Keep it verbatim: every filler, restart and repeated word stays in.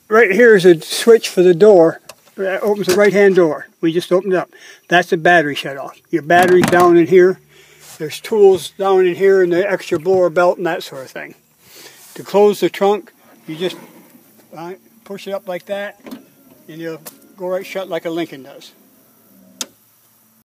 right here is a switch for the door. That opens the right-hand door. We just opened it up. That's the battery shut off. Your battery's down in here. There's tools down in here and the extra blower belt and that sort of thing. To close the trunk, you just uh, push it up like that, and you'll go right shut like a Lincoln does.